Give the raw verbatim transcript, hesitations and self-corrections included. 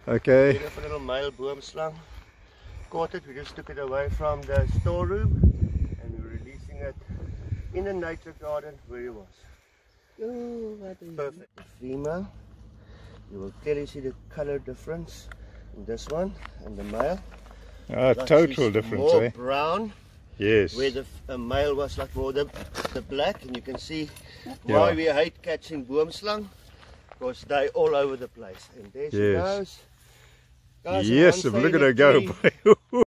Okay. Beautiful little male boomslang. Caught it, we just took it away from the storeroom and we're releasing it in a nature garden where it was. Oh, what is Perfect. The female, you will clearly see the color difference in this one and the male. Ah, Like total difference, more eh? brown, Yes. where the uh, male was like more the, the black, and you can see why Yeah. we hate catching boomslang, because they're all over the place. And there she Yes. goes. Guys, Yes, one look at favourite her go. tree.